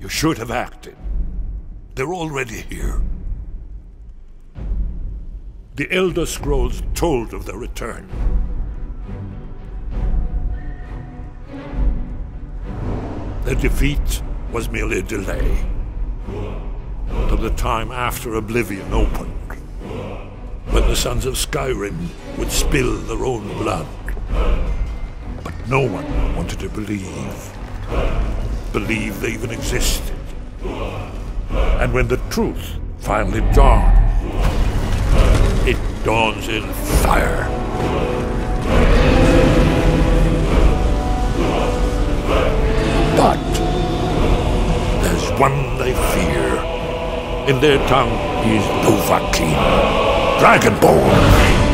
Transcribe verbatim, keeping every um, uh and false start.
You should have acted. They're already here. The Elder Scrolls told of their return. Their defeat was merely a delay, till the time after Oblivion opened, when the sons of Skyrim would spill their own blood. But no one wanted to believe, believe they even existed. And when the truth finally dawned, it dawns in fire. But there's one they fear. In their tongue, he is Dovahkiin, Dragonborn.